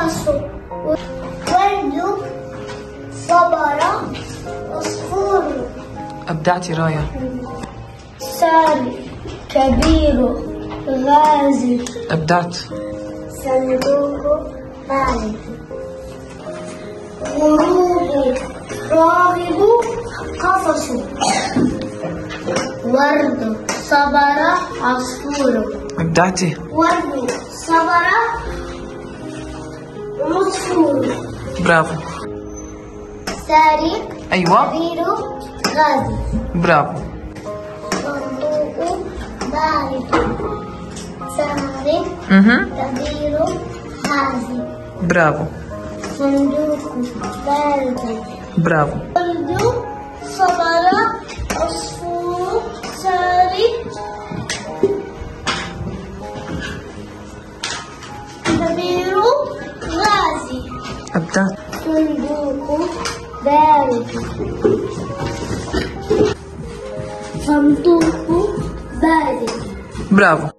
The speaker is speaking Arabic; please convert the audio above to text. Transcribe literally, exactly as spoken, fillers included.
قفص ورد صبر عصفور. أبدعتي رايا. ساري كبير غازي. أبدعت. صندوق مالك. غروب راغب قفص ورد صبر عصفور. أبدعتي. ورد صبر عصفور. برافو. سارق أيوة. كبير غازي. برافو. صندوق بارد. سارق اها. كبير غازي. برافو. صندوق بارد. برافو. ورد صبر عصفور. سارق كبير غازي. أبدعت. صندوق بارد. صندوق بارد. برافو.